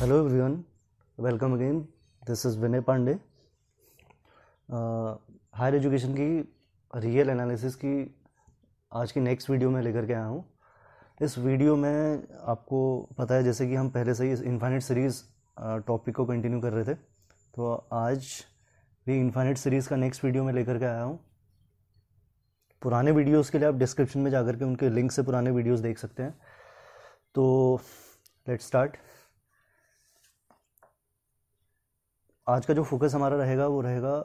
Hello everyone, welcome again. This is Vinay Pandey. Higher education की real analysis की आज की नेक्स्ट वीडियो में लेकर के आया हूँ। इस वीडियो में आपको पता है जैसे कि हम पहले से ही इनफाइनाइट सीरीज़ टॉपिक को कंटिन्यू कर रहे थे, तो आज भी इनफाइनाइट सीरीज़ का नेक्स्ट वीडियो में लेकर के आया हूँ। पुराने वीडियोज़ के लिए आप डिस्क्रिप्शन में जाकर के उनके लिंक से पुराने वीडियोज़ देख सकते हैं। तो लेट्स स्टार्ट। आज का जो फोकस हमारा रहेगा वो रहेगा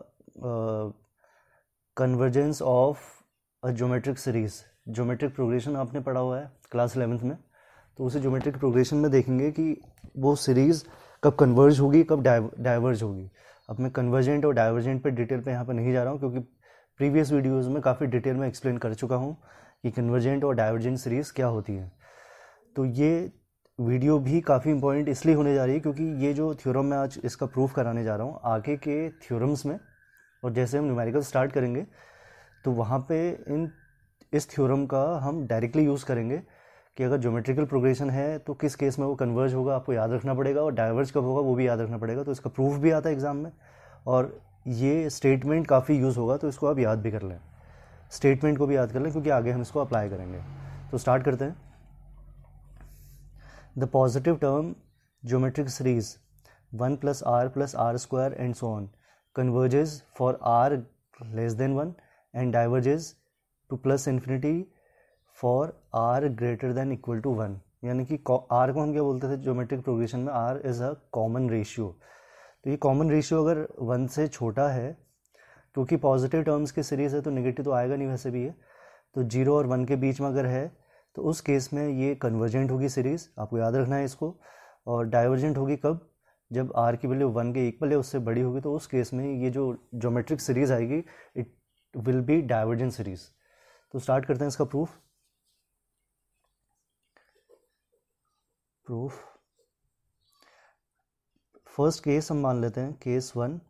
convergence of a geometric series. Geometric progression आपने पढ़ा हुआ है क्लास 11th में, तो उसे ज्योमेट्रिक प्रोग्रेशन में देखेंगे कि वो सीरीज़ कब कन्वर्ज होगी, कब डाइवर्ज होगी। अब मैं कन्वर्जेंट और डाइवर्जेंट पे डिटेल पे यहाँ पर नहीं जा रहा हूँ, क्योंकि प्रीवियस वीडियोज़ में काफ़ी डिटेल में एक्सप्लेन कर चुका हूँ कि कन्वर्जेंट और डाइवर्जेंट सीरीज़ क्या होती है। तो ये वीडियो भी काफ़ी इंपॉर्टेंट इसलिए होने जा रही है क्योंकि ये जो थ्योरम मैं आज इसका प्रूफ कराने जा रहा हूँ आगे के थ्योरम्स में, और जैसे हम न्यूमेरिकल स्टार्ट करेंगे तो वहाँ पे इस थ्योरम का हम डायरेक्टली यूज़ करेंगे कि अगर ज्योमेट्रिकल प्रोग्रेशन है तो किस केस में वो कन्वर्ज होगा, आपको याद रखना पड़ेगा, और डाइवर्ज कब होगा वो भी याद रखना पड़ेगा। तो इसका प्रूफ भी आता है एग्जाम में, और ये स्टेटमेंट काफ़ी यूज़ होगा, तो इसको आप याद भी कर लें, स्टेटमेंट को भी याद कर लें, क्योंकि आगे हम इसको अप्लाई करेंगे। तो स्टार्ट करते हैं। The positive term geometric series 1 plus r square and so on converges for r less than 1 and diverges to plus infinity for r greater than equal to 1। यानी कि r को हम क्या बोलते थे ज्योमेट्रिक प्रोग्रेशन में, r is a common ratio. तो ये कॉमन रेशियो अगर 1 से छोटा है, क्योंकि पॉजिटिव टर्म्स की सीरीज़ है तो नेगेटिव तो आएगा नहीं वैसे भी है, तो 0 और 1 के बीच में अगर है तो उस केस में ये कन्वर्जेंट होगी सीरीज़, आपको याद रखना है इसको। और डाइवर्जेंट होगी कब, जब r की वैल्यू 1 के इक्वल या उससे बड़ी होगी, तो उस केस में ये जो ज्योमेट्रिक सीरीज़ आएगी it will be divergent series. तो स्टार्ट करते हैं इसका प्रूफ। फर्स्ट केस हम मान लेते हैं केस 1।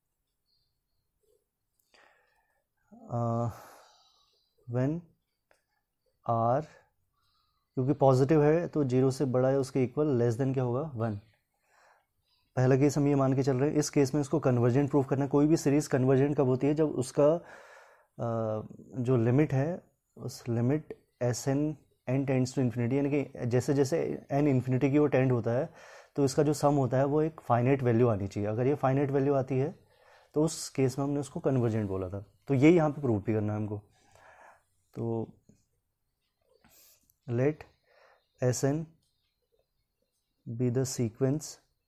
व्हेन r क्योंकि पॉजिटिव है तो 0 से बड़ा है उसके इक्वल, लेस देन क्या होगा 1। पहला केस हम ये मान के चल रहे हैं। इस केस में इसको कन्वर्जेंट प्रूफ करना है। कोई भी सीरीज़ कन्वर्जेंट कब होती है, जब उसका जो लिमिट है उस limit S N N tends to infinity, यानी कि जैसे जैसे एन इन्फिनिटी की ओर टेंड होता है तो इसका जो सम होता है वो एक फाइनाइट वैल्यू आनी चाहिए। अगर ये फाइनाइट वैल्यू आती है तो उस केस में हमने उसको कन्वर्जेंट बोला था। तो यही यहाँ पे प्रूफ भी करना है हमको। तो let Sn be the sequence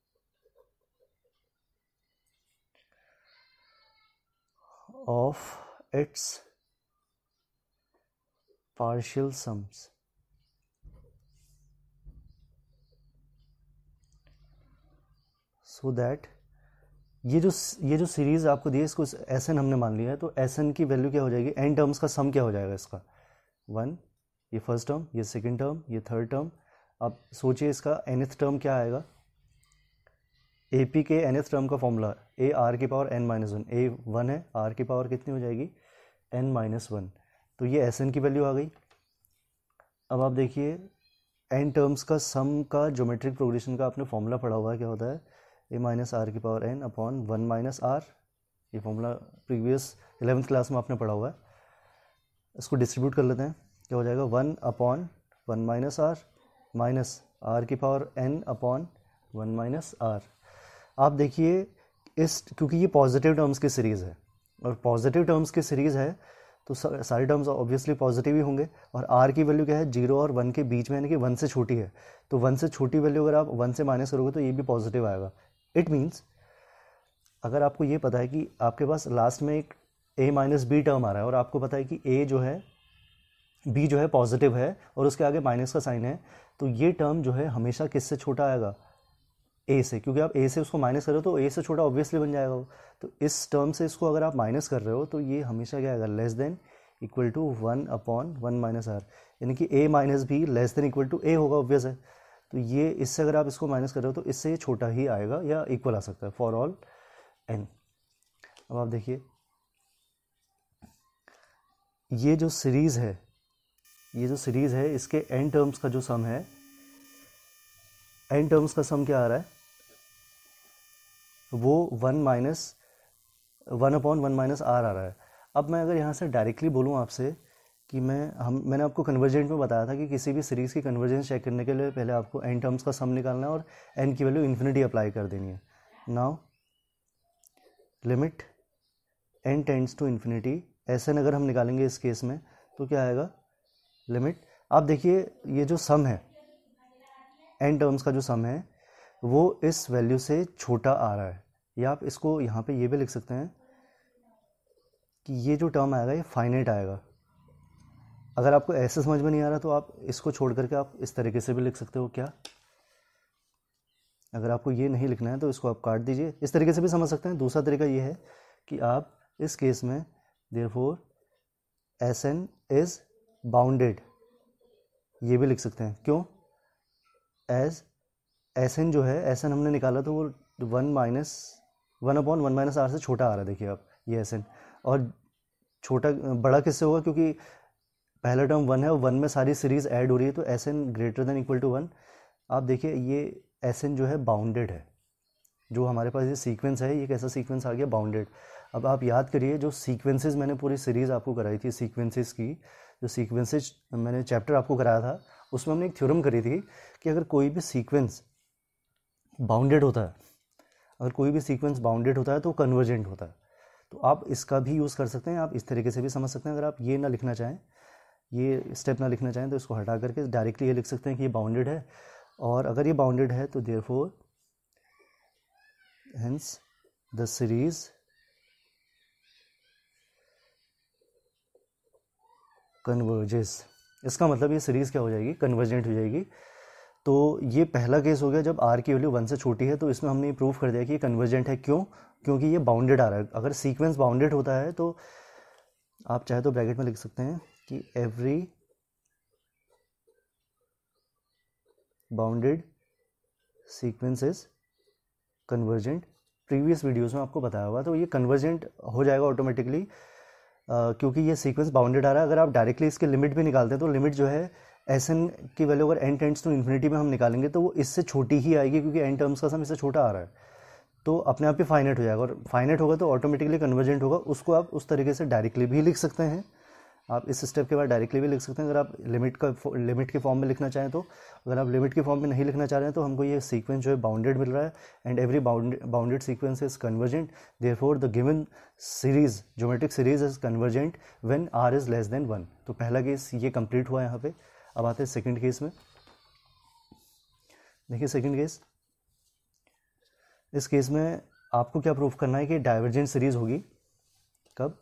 of its partial sums। so that ये जो सीरीज आपको दी है इसको Sn हमने मान लिया है, तो Sn की वैल्यू क्या हो जाएगी, n टर्म्स का सम क्या हो जाएगा इसका 1, ये फर्स्ट टर्म, ये सेकंड टर्म, ये थर्ड टर्म। अब सोचिए इसका nth टर्म क्या आएगा। AP के nth टर्म का फॉर्मूला a r की पावर n माइनस 1, a 1 है, r की पावर कितनी हो जाएगी n माइनस 1। तो ये Sn की वैल्यू आ गई। अब आप देखिए n टर्म्स का सम का ज्योमेट्रिक प्रोग्रेशन का आपने फॉर्मूला पढ़ा हुआ है, क्या होता है a माइनस आर की power n upon 1 minus R. ये फॉर्मूला प्रीवियस 11th क्लास में आपने पढ़ा हुआ है। इसको डिस्ट्रीब्यूट कर लेते हैं, क्या हो जाएगा 1 upon 1 minus R minus R की power n upon 1 minus R. आप देखिए क्योंकि ये पॉजिटिव टर्म्स की सीरीज़ है, और पॉजिटिव टर्म्स की सीरीज़ है तो सारे टर्म्स ऑब्वियसली पॉजिटिव ही होंगे। और r की वैल्यू क्या है 0 और 1 के बीच में, यानी कि 1 से छोटी है। तो 1 से छोटी वैल्यू अगर आप 1 से माइनस करोगे तो ये भी पॉजिटिव आएगा। इट मीन्स अगर आपको ये पता है कि आपके पास लास्ट में एक a माइनस बी टर्म आ रहा है, और आपको पता है कि a जो है b जो है पॉजिटिव है और उसके आगे माइनस का साइन है, तो ये टर्म जो है हमेशा किससे छोटा आएगा a से, क्योंकि आप a से उसको माइनस कर रहे हो तो a से छोटा ऑब्वियसली बन जाएगा वो। तो इस टर्म से इसको अगर आप माइनस कर रहे हो तो ये हमेशा क्या आएगा less than equal to 1 upon 1 minus R, यानी कि a minus B less than equal to a होगा, ऑब्वियस है। तो ये इससे अगर आप इसको माइनस कर रहे हो तो इससे ये छोटा ही आएगा या इक्वल आ सकता है फॉर ऑल n। अब आप देखिए ये जो सीरीज़ है इसके n टर्म्स का जो सम है, n टर्म्स का सम क्या आ रहा है वो 1 - 1/1 - r आ रहा है। अब मैं अगर यहाँ से डायरेक्टली बोलूँ आपसे कि मैंने आपको कन्वर्जेंट में बताया था कि किसी भी सीरीज़ की कन्वर्जेंस चेक करने के लिए पहले आपको n टर्म्स का सम निकालना है और n की वैल्यू इन्फिनिटी अप्लाई कर देनी है। Now limit n tends to infinity, ऐसे अगर हम निकालेंगे इस केस में तो क्या आएगा, लिमिट, आप देखिए ये जो सम है n टर्म्स का जो सम है वो इस वैल्यू से छोटा आ रहा है, या आप इसको यहाँ पे ये भी लिख सकते हैं कि ये जो टर्म आएगा ये फाइनाइट आएगा। अगर आपको ऐसे समझ में नहीं आ रहा तो आप इसको छोड़ करके आप इस तरीके से भी लिख सकते हो। क्या, अगर आपको ये नहीं लिखना है तो इसको आप काट दीजिए, इस तरीके से भी समझ सकते हैं। दूसरा तरीका ये है कि आप इस केस में देयरफॉर Sn इज बाउंडेड, ये भी लिख सकते हैं। क्यों, एज Sn जो है, Sn हमने निकाला तो वो 1/1 - r से छोटा आ रहा है। देखिए आप ये Sn, और छोटा बड़ा किससे होगा, क्योंकि पहला टर्म 1 है और 1 में सारी सीरीज ऐड हो रही है, तो Sn greater than equal to 1। आप देखिए ये Sn जो है बाउंडेड है, जो हमारे पास ये सीक्वेंस है ये कैसा सीक्वेंस आ गया, बाउंडेड। अब आप याद करिए जो सीक्वेंसेस मैंने पूरी सीरीज़ आपको कराई थी, सीक्वेंसेस की जो सीक्वेंसेस मैंने चैप्टर आपको कराया था, उसमें हमने एक थ्योरम करी थी कि अगर कोई भी सीक्वेंस बाउंडेड होता है, अगर कोई भी सीक्वेंस बाउंडेड होता है तो कन्वर्जेंट होता है। तो आप इसका भी यूज़ कर सकते हैं, आप इस तरीके से भी समझ सकते हैं। अगर आप ये ना लिखना चाहें, ये स्टेप ना लिखना चाहें, तो इसको हटा करके डायरेक्टली ये लिख सकते हैं कि ये बाउंडेड है, और अगर ये बाउंडेड है तो therefore hence the series converges. इसका मतलब ये सीरीज क्या हो जाएगी, कन्वर्जेंट हो जाएगी। तो ये पहला केस हो गया जब r की वैल्यू 1 से छोटी है, तो इसमें हमने ये प्रूव कर दिया कि ये कन्वर्जेंट है। क्यों, क्योंकि ये बाउंडेड आ रहा है। अगर सीक्वेंस बाउंडेड होता है तो आप चाहे तो ब्रैकेट में लिख सकते हैं कि every bounded sequence is convergent. Previous videos में आपको बताया हुआ, तो ये कन्वर्जेंट हो जाएगा ऑटोमेटिकली, क्योंकि ये सीक्वेंस बाउंडेड आ रहा है। अगर आप डायरेक्टली इसके लिमिट भी निकालते हैं तो लिमिट जो है Sn की वैल्यू अगर n टेंड्स टू इन्फिनिटी में हम निकालेंगे तो वो इससे छोटी ही आएगी, क्योंकि n टर्म्स का सम इससे छोटा आ रहा है, तो अपने आप ही फाइनाइट हो जाएगा। और फाइनाइट होगा तो ऑटोमेटिकली कन्वर्जेंट होगा। उसको आप उस तरीके से डायरेक्टली भी लिख सकते हैं, आप इस स्टेप के बाद डायरेक्टली भी लिख सकते हैं। अगर आप लिमिट के फॉर्म में लिखना चाहें तो, अगर आप लिमिट के फॉर्म में नहीं लिखना चाह रहे हैं तो हमको ये सीक्वेंस जो है बाउंडेड मिल रहा है, and every bounded sequence is convergent, therefore the given series, geometric series is convergent when r is less than 1। तो पहला केस ये कंप्लीट हुआ यहाँ पे। अब आते हैं सेकंड केस में। देखिए सेकंड केस, इस केस में आपको क्या प्रूफ करना है कि डाइवर्जेंट सीरीज होगी। कब,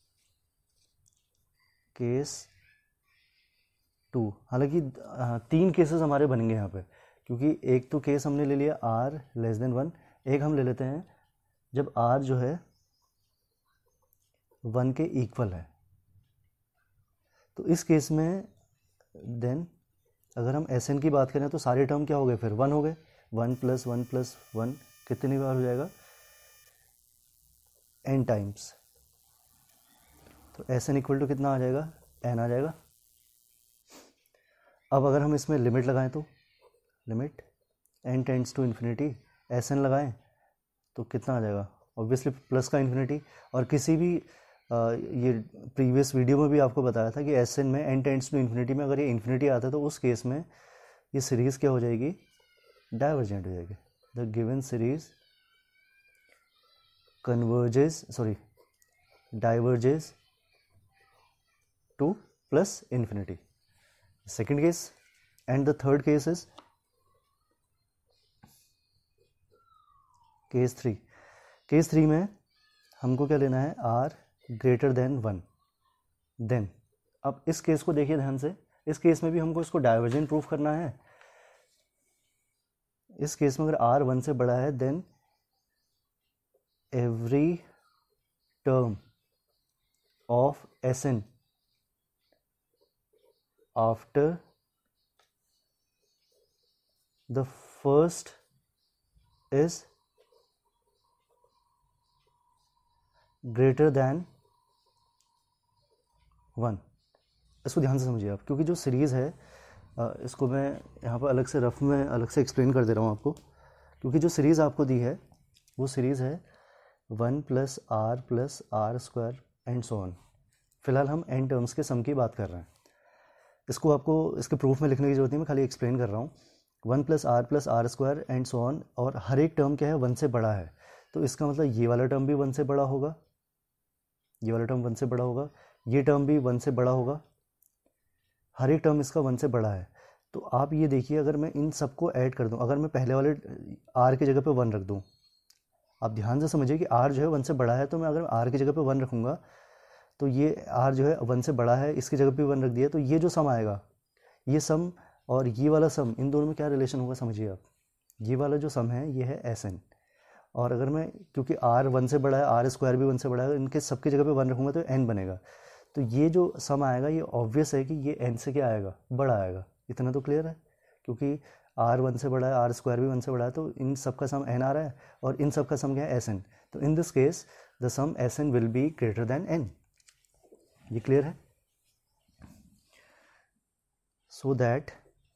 केस 2। हालांकि 3 केसेस हमारे बनेंगे यहाँ पे, क्योंकि एक तो केस हमने ले लिया r लेस देन 1, एक हम ले लेते हैं जब r जो है 1 के इक्वल है। तो इस केस में देन अगर हम Sn की बात करें तो सारे टर्म क्या हो गए, फिर 1 हो गए। 1 + 1 + 1 कितनी बार हो जाएगा, n टाइम्स। तो Sn इक्वल टू कितना आ जाएगा, n आ जाएगा। अब अगर हम इसमें लिमिट लगाएं तो limit n tends to infinity, Sn लगाएं तो कितना आ जाएगा, ऑब्वियसली प्लस का इन्फिनिटी। और किसी भी ये प्रीवियस वीडियो में भी आपको बताया था कि Sn में n टेंड्स टू इन्फिनिटी में अगर ये इन्फिनिटी आता है तो उस केस में ये सीरीज़ क्या हो जाएगी, डाइवर्जेंट हो जाएगी। The given series diverges to plus infinity. Second case, and the third case is case 3। Case 3 में हमको क्या लेना है, r ग्रेटर देन 1। देन अब इस केस को देखिए ध्यान से, इस केस में भी हमको इसको डाइवर्जेंट प्रूफ करना है। इस केस में अगर r 1 से बड़ा है then every term of Sn after the first is greater than 1। इसको ध्यान से समझिए आप, क्योंकि जो सीरीज़ है इसको मैं यहाँ पर अलग से रफ में अलग से एक्सप्लेन कर दे रहा हूँ आपको। क्योंकि जो सीरीज़ आपको दी है वो सीरीज़ है 1 + r + r² and so on. फिलहाल हम n टर्म्स के सम की बात कर रहे हैं। इसको आपको इसके प्रूफ में लिखने की जरूरत नहीं, मैं खाली एक्सप्लेन कर रहा हूँ। 1 + r + r² and so on, और हर एक टर्म क्या है 1 से बड़ा है, तो इसका मतलब ये वाला टर्म भी 1 से बड़ा होगा, ये वाला टर्म 1 से बड़ा होगा, ये टर्म भी 1 से बड़ा होगा, हर एक टर्म इसका 1 से बड़ा है। तो आप ये देखिए, अगर मैं इन सबको ऐड कर दूं, अगर मैं पहले वाले r की जगह पे 1 रख दूं, आप ध्यान से समझिए कि r जो है 1 से बड़ा है, तो मैं अगर r की जगह पे 1 रखूँगा तो ये r जो है 1 से बड़ा है, इसकी जगह पे 1 रख दिया, तो ये जो सम आएगा, ये सम और ये वाला सम, इन दोनों में क्या रिलेशन होगा समझिए आप। ये वाला जो सम है ये है Sn, और अगर मैं, क्योंकि r 1 से बड़ा है, r² भी 1 से बड़ा है, इनके सबकी जगह पे 1 रखूँगा तो n बनेगा। तो ये जो सम आएगा ये ऑब्वियस है कि ये n से क्या आएगा, बड़ा आएगा। इतना तो क्लियर है, क्योंकि r 1 से बड़ा है, r² भी 1 से बड़ा है, तो इन सब का सम n आ रहा है और इन सब का सम क्या है Sn। तो in this case the sum Sn will be greater than n। ये क्लियर है? So that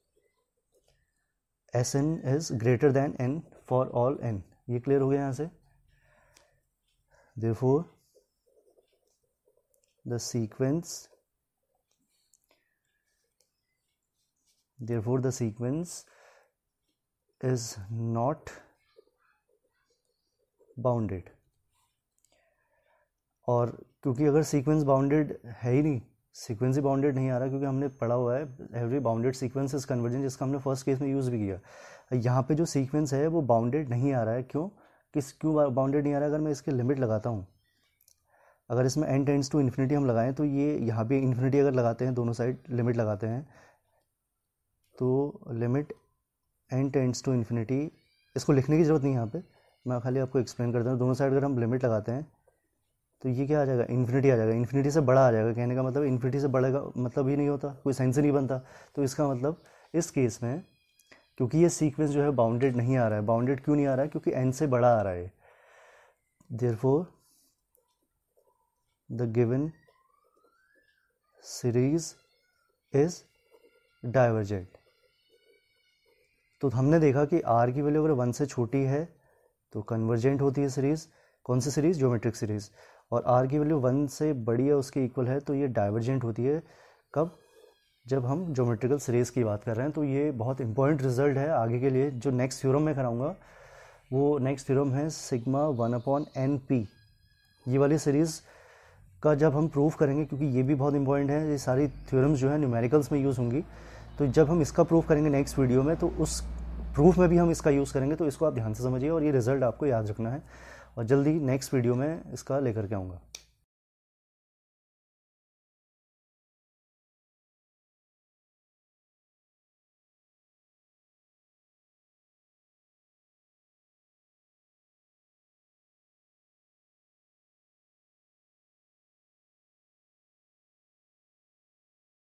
Sn is greater than n for all n। ये क्लियर हो गया यहाँ से। Therefore the sequence is not bounded। और क्योंकि अगर सीक्वेंस बाउंडेड है ही नहीं, सीक्वेंस ही बाउंडेड नहीं आ रहा, क्योंकि हमने पढ़ा हुआ है every bounded sequence is convergent, जिसका हमने फर्स्ट केस में यूज़ भी किया। यहाँ पे जो सीक्वेंस है वो बाउंडेड नहीं आ रहा है। क्यों बाउंडेड नहीं आ रहा है? अगर मैं इसके लिमिट लगाता हूँ, अगर इसमें n टेंड्स टू इन्फिनिटी हम लगाएं, तो ये यहाँ पे इन्फिनिटी अगर लगाते हैं, दोनों साइड लिमिट लगाते हैं, तो limit n tends to infinity, इसको लिखने की ज़रूरत नहीं यहाँ पे, मैं खाली आपको एक्सप्लेन करता हूँ। दोनों साइड अगर हम लिमिट लगाते हैं तो ये क्या आ जाएगा, इन्फिनिटी आ जाएगा, इन्फिनिटी से बड़ा आ जाएगा। कहने का मतलब इन्फिनिटी से बड़ा का मतलब ही नहीं होता, कोई सेंस ही नहीं बनता। तो इसका मतलब इस केस में, क्योंकि ये सीक्वेंस जो है बाउंडेड नहीं आ रहा है, बाउंडेड क्यों नहीं आ रहा है? क्योंकि n से बड़ा आ रहा है। Therefore the given series is divergent. तो हमने देखा कि r की वैल्यू अगर 1 से छोटी है तो कन्वर्जेंट होती है सीरीज। कौन सी सीरीज? Geometric series. और r की वैल्यू 1 से बड़ी है, उसके इक्वल है, तो ये डाइवर्जेंट होती है। कब? जब हम ज्योमेट्रिकल सीरीज की बात कर रहे हैं। तो ये बहुत इंपॉर्टेंट रिजल्ट है आगे के लिए। जो नेक्स्ट थ्योरम मैं कराऊंगा वो नेक्स्ट थ्योरम है सिग्मा 1/np। ये वाली सीरीज का जब हम प्रूफ करेंगे, क्योंकि ये भी बहुत इंपॉर्टेंट है, ये सारी थ्योरम्स जो है न्यूमेरिकल्स में यूज़ होंगी, तो जब हम इसका प्रूफ करेंगे नेक्स्ट वीडियो में, तो उस प्रूफ में भी हम इसका यूज़ करेंगे। तो इसको आप ध्यान से समझिए और ये रिजल्ट आपको याद रखना है, और जल्दी नेक्स्ट वीडियो में इसका लेकर के आऊँगा।